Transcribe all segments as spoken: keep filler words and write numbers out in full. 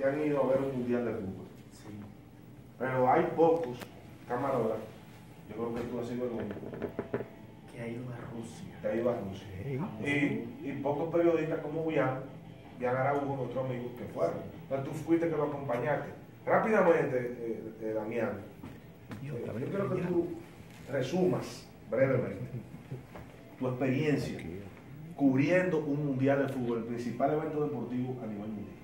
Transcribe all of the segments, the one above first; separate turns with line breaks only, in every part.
que han ido a ver un mundial de fútbol. Sí. Pero hay pocos camarógrafos, yo creo que tú has sido el único,
que ha ido a Rusia.
Que ha ido a Rusia. Sí. Y, y pocos periodistas como Bian, Bian Araújo, nuestro amigo, que fueron. Entonces tú fuiste que lo acompañaste. Rápidamente, eh, eh, Damián, eh, yo quiero que tú resumas brevemente tu experiencia cubriendo un mundial de fútbol, el principal evento deportivo a nivel mundial.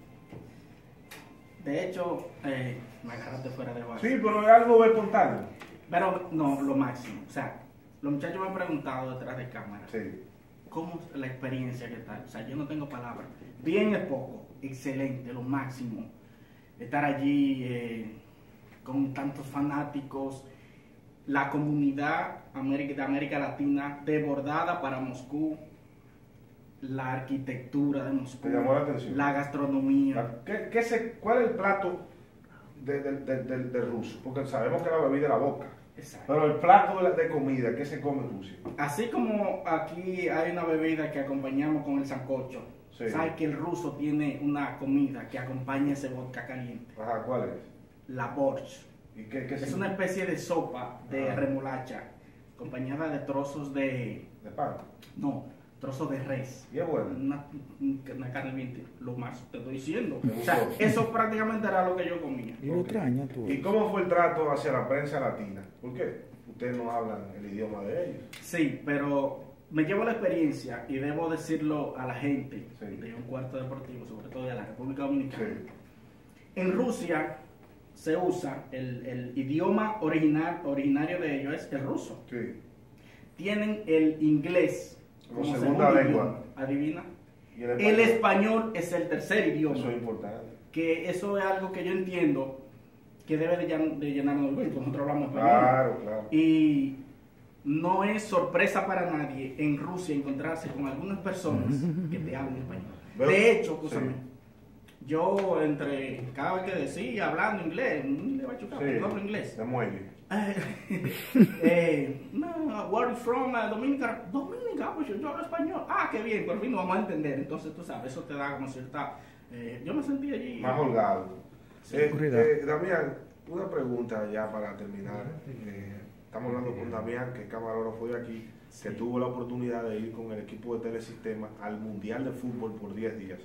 De hecho, eh, me agarraste fuera de base.
Sí, pero es algo espontáneo.
Pero no, lo máximo. O sea, los muchachos me han preguntado detrás de cámara.
Sí.
¿Cómo es la experiencia que tal? O sea, yo no tengo palabras. Bien es poco, excelente, lo máximo. Estar allí eh, con tantos fanáticos, la comunidad América, de América Latina desbordada para Moscú, la arquitectura de Moscú,
¿Te llamó la atención?
La gastronomía.
¿Qué, qué se, ¿Cuál es el plato de, de, de, de, de ruso? Porque sabemos que la bebida es la boca.
Exacto.
Pero el plato de, de comida, ¿qué se come en Rusia?
Así como aquí hay una bebida que acompañamos con el sancocho, sí. ¿Sabes que el ruso tiene una comida que acompaña ese vodka caliente?
Ajá, ¿cuál es?
La borsch.
¿Y qué, qué
es una especie de sopa de Ajá. remolacha, acompañada de trozos de...
¿De pan?
No, trozos de res.
¿Y es bueno?
Una, una carne bien, lo más te estoy diciendo. O sea, eso prácticamente era lo que yo comía.
¿Y lo extraña tú?
¿Y cómo fue el trato hacia la prensa latina? ¿Por qué? Ustedes no hablan el idioma de ellos.
Sí, pero me llevo la experiencia y debo decirlo a la gente sí. de un cuarto deportivo, sobre todo de la República Dominicana. Sí. En Rusia se usa el, el idioma original, originario de ellos es el ruso.
Sí.
Tienen el inglés
como, como segunda lengua.
Idioma. Adivina.
¿Y el,
español? El español es el tercer idioma.
Eso es importante.
Que eso es algo que yo entiendo que debe de, llen, de llenarnos de orgullo. Nosotros hablamos español.
Claro, claro.
Y no es sorpresa para nadie en Rusia encontrarse con algunas personas que te hablan español. Pero, de hecho, escúchame, sí. yo entre cada vez que decía hablando inglés, le va a chocar, sí, hablo inglés.
De muelle.
eh, no, where are you from? Uh, Dominica. Dominica, pues yo, yo hablo español. Ah, qué bien, por fin nos vamos a entender. Entonces, tú sabes, eso te da como cierta... Eh, yo me sentí allí...
Más holgado. Sí. Eh, eh, Damián, una pregunta ya para terminar. Eh, estamos hablando con Damián, que es camarógrafo de aquí, sí. que tuvo la oportunidad de ir con el equipo de Telesistema al Mundial de Fútbol por diez días.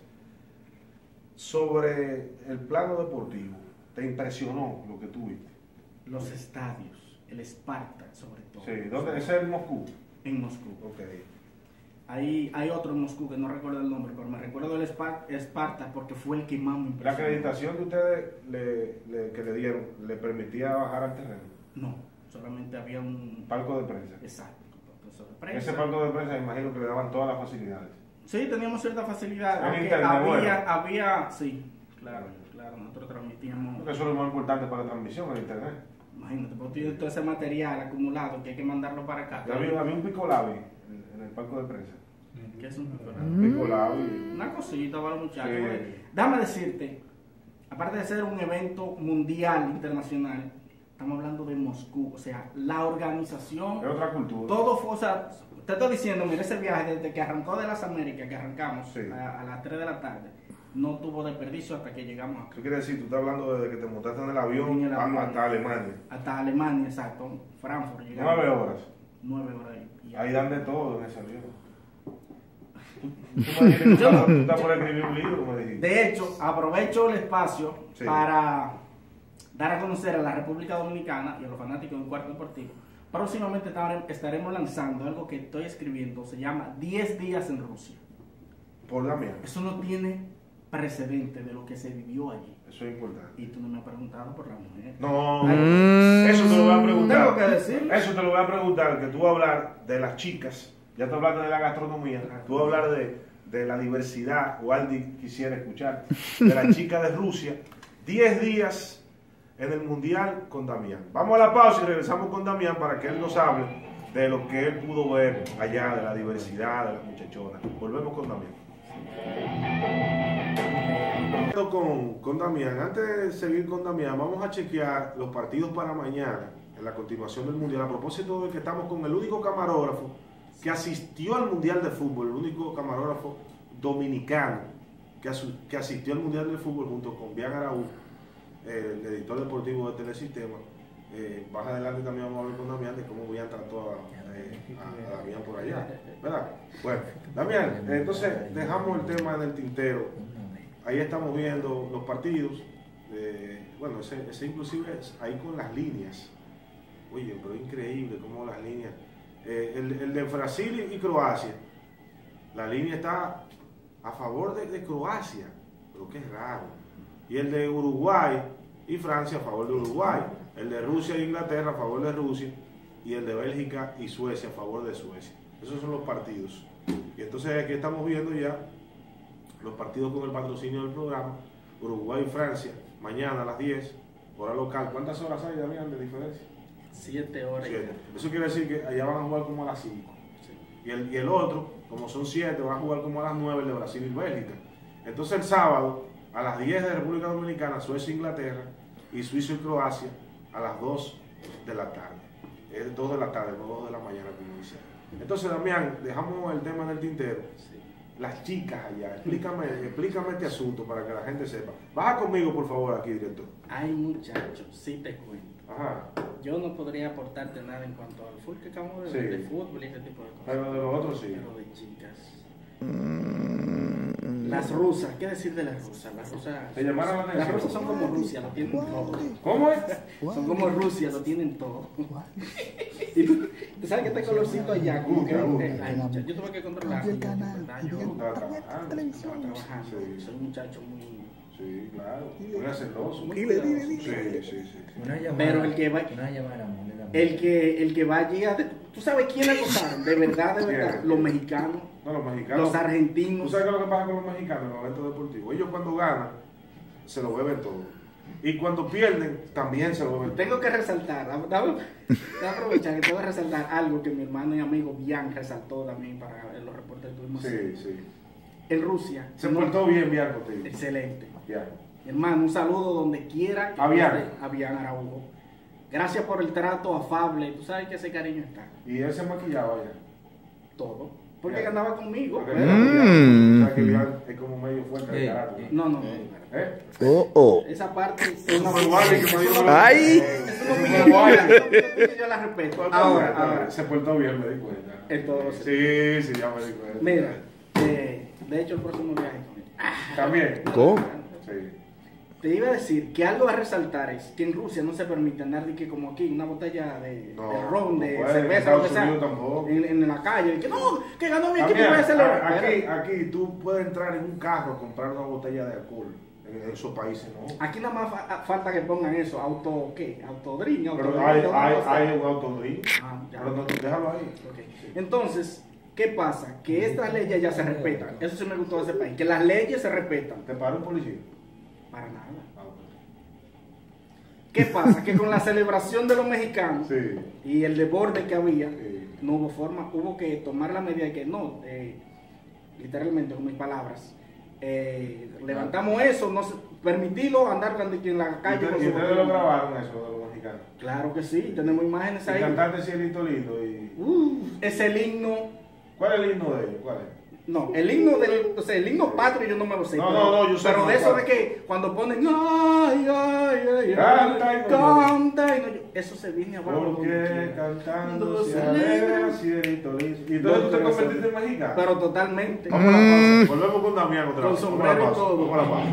Sobre el plano deportivo, ¿te impresionó lo que tú viste?
Los estadios, el Esparta sobre todo.
Sí, ¿dónde es en Moscú?
En Moscú.
Ok.
Ahí hay otro en Moscú que no recuerdo el nombre, pero me recuerdo el Esparta porque fue el que más me impresionó.
¿La acreditación que ustedes le, le, que le dieron le permitía bajar al terreno?
No, solamente había un...
Palco de prensa.
Exacto. De prensa.
Ese palco de prensa me imagino que le daban todas las facilidades.
Sí, teníamos ciertas facilidades.
¿En internet,
había,
bueno?
había, sí, claro, claro, nosotros transmitíamos...
Porque eso es lo más importante para la transmisión, el internet.
Imagínate, porque tienes todo ese material acumulado que hay que mandarlo para acá.
Había, había un picolabi en el palco de prensa.
¿Qué es un picolabi?
Un picolabi.
Una cosita para los muchachos.
Sí.
Déjame decirte, aparte de ser un evento mundial, internacional, estamos hablando de Moscú, o sea, la organización...
Es otra cultura.
Todo fue, o sea, te estoy diciendo, mira, ese viaje desde que arrancó de las Américas, que arrancamos
sí.
a, a las tres de la tarde, no tuvo desperdicio hasta que llegamos acá.
¿Qué quiere decir? Tú estás hablando desde que te montaste en el avión, en el avión hasta Alemania.
Hasta Alemania, exacto. Frankfurt.
Llegamos. Nueve horas.
Nueve horas ahí.
Ahí dan de todo en ese avión. Tú me dijiste, tú, estás, tú estás por escribir un libro, me dijiste.
De hecho, aprovecho el espacio sí. para dar a conocer a la República Dominicana y a los fanáticos de Un Cuarto Deportivo. Próximamente estaremos lanzando algo que estoy escribiendo, se llama diez días en Rusia.
Por la mía.
Eso no tiene precedente de lo que se vivió allí.
Eso es importante.
Y tú no me has preguntado por la mujer.
No, mm. eso te lo voy a preguntar.
Tengo que decirlo.
Eso te lo voy a preguntar, que tú vas a hablar de las chicas, ya te hablaste de la gastronomía, tú vas a hablar de, de la diversidad, o alguien quisiera escuchar, de la chica de Rusia. diez días en el Mundial con Damián. Vamos a la pausa y regresamos con Damián para que él nos hable de lo que él pudo ver allá, de la diversidad de las muchachonas. Volvemos con Damián. Con, con Damián, antes de seguir con Damián, vamos a chequear los partidos para mañana en la continuación del Mundial. A propósito de que estamos con el único camarógrafo que asistió al Mundial de Fútbol, el único camarógrafo dominicano que, asu, que asistió al Mundial del Fútbol junto con Bian Araújo, eh, el editor deportivo de Telesistema. Eh, más adelante también vamos a hablar con Damián de cómo Bian trató a, eh, a, a Damián por allá, ¿verdad? Bueno, Damián, entonces dejamos el tema del tintero. Ahí estamos viendo los partidos. Eh, bueno, ese, ese inclusive es ahí con las líneas. Oye, pero increíble cómo las líneas. Eh, el, el de Brasil y Croacia, la línea está a favor de, de Croacia, pero qué raro. Y el de Uruguay y Francia a favor de Uruguay. El de Rusia e Inglaterra a favor de Rusia. Y el de Bélgica y Suecia a favor de Suecia. Esos son los partidos. Y entonces aquí estamos viendo ya los partidos con el patrocinio del programa. Uruguay y Francia, mañana a las diez, hora local. ¿Cuántas horas hay, Damián, de diferencia?
Siete horas.
Siete. Eso quiere decir que allá van a jugar como a las cinco. Sí. Y, el, y el otro, como son siete, van a jugar como a las nueve, el de Brasil y Bélgica. Entonces el sábado, a las diez de República Dominicana, Suecia e Inglaterra, y Suiza y Croacia, a las dos de la tarde. Es dos de la tarde, no dos de la mañana, como dice. Entonces, Damián, dejamos el tema del tintero. Sí. Las chicas allá, explícame, explícame este asunto para que la gente sepa. Baja conmigo, por favor, aquí, director.
Ay, muchachos, sí te cuento.
Ajá.
Yo no podría aportarte nada en cuanto al fútbol que acabamos de
sí.
ver, de fútbol y ese tipo de cosas.
Pero de los otros sí.
Pero de chicas. Las rusas, ¿qué decir de las rusas? Las rusas,
¿Te llamaron la atención?
Las rusas son como Rusia, lo tienen todo.
¿Cómo es?
Son como Rusia, lo tienen todo. Y tú, ¿tú sabes que este colorcito allá? Como que, eh, ay, muchacho, yo tuve que controlarlo. Yo estaba trabajando. Sí. Soy un muchacho muy...
Sí, claro. Muy hacendoso.
Muy cuidadoso.
Sí, sí, sí.
Una llamada,
pero el que va...
Una llamada,
el que, el que va allí a... ¿Tú sabes quiénes acosaron? De verdad, de verdad.
¿Quién?
Los mexicanos.
No, los mexicanos.
Los argentinos.
¿Tú sabes qué es lo que pasa con los mexicanos en los eventos deportivos? Ellos cuando ganan, se lo beben todo. Y cuando pierden, también se lo beben todo.
Tengo que resaltar, dame, dame aprovechar que tengo que resaltar algo que mi hermano y amigo Bian resaltó también para los reportes que tuvimos.
Sí, sí.
En Rusia.
Se portó bien Bian contigo.
Excelente.
Bian.
Mi hermano, un saludo donde quiera. Que
a Bian.
A Bian Araújo. Gracias por el trato afable. Tú sabes que ese cariño está.
¿Y él se maquillaba ya?
Todo. Porque
Bian.
andaba conmigo.
Porque
pero...
mm. O sea que Bian es como medio fuerte de carácter.
No, no, no.
¿Eh?
Oh, oh.
Esa parte es
una
una
¡Ay!
Es una opinión. Yo la respeto. Ahora, ahora.
Se portó bien, me di cuenta.
En todos los...
Sí, sí, ya me di cuenta.
Mira, eh, de hecho el próximo viaje con él.
También.
¿Cómo?
Sí.
Te iba a decir que algo a resaltar es que en Rusia no se permite andar de que como aquí una botella de,
no,
de ron, de
no puede,
cerveza,
en
lo que sea,
tampoco.
en, en la calle, que no, que ganó mi equipo,
También,
voy a celebrar.
aquí, aquí tú puedes entrar en un carro a comprar una botella de alcohol. En esos países no.
Aquí nada más fa falta que pongan eso, auto, ¿qué? Autodrink, autodrink.
Pero hay, hay, hay un autodrink.
Ah, ya.
Pero no, déjalo ahí.
Okay. Entonces, ¿qué pasa? Que estas leyes ya se respetan. Eso sí me gustó de ese país, que las leyes se respetan.
¿Te para un policía?
Para nada.
Ah, okay.
¿Qué pasa? Que con la celebración de los mexicanos
sí.
y el desborde que había,
sí.
no hubo forma, hubo que tomar la medida de que no, eh, literalmente con mis palabras, eh, levantamos eso, no se, permitirlo andar en la calle.
¿Y ustedes lo grabaron eso de los mexicanos?
Claro que sí, tenemos imágenes ahí.
Y cantante Cielito Lindo y...
Uh, es el himno.
¿Cuál es el himno de ellos? ¿Cuál es?
No, el himno del, o sea, el himno patrio yo no me lo sé.
No,
pero,
no, no, yo sé.
Pero de eso
claro.
de que cuando ponen ay, ay, ay,
canta y
canta y no, eso se viene abajo.
Porque cantando se alegra Cielito Lindo. Y entonces tú te convertiste en mexicano.
Pero totalmente.
Vamos a la pausa. Volvemos con Damián otra vez.
Con sombrero y todo.
Vamos a la pausa.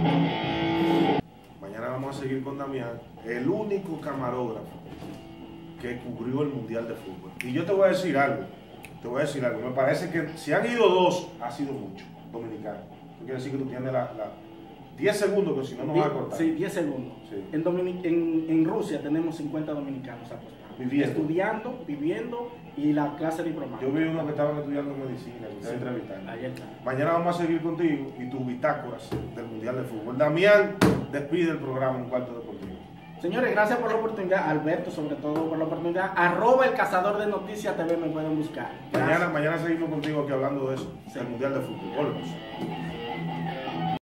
Mañana vamos a seguir con Damián, el único camarógrafo que cubrió el Mundial de Fútbol. Y yo te voy a decir algo. Te voy a decir algo, me parece que si han ido dos, ha sido mucho, dominicanos. Eso quiere decir que tú tienes la, la diez segundos, que si no nos va a cortar.
Sí, diez segundos.
Sí.
En, Dominic en, en Rusia tenemos cincuenta dominicanos apostados.
Viviendo.
Estudiando, viviendo y la clase diplomática.
Yo vi uno que estaban estudiando medicina, que ustedes
Sí.
entrevistaron.
Ahí está.
Mañana vamos a seguir contigo y tus bitácoras del Mundial de Fútbol. Damián despide el programa en Cuarto Deportivo.
Señores, gracias por la oportunidad. Alberto, sobre todo, por la oportunidad. Arroba el cazador de noticias T V me pueden buscar. Gracias.
Mañana, mañana seguimos contigo aquí hablando de eso,
Sí.
del Mundial de Fútbol. Volvemos.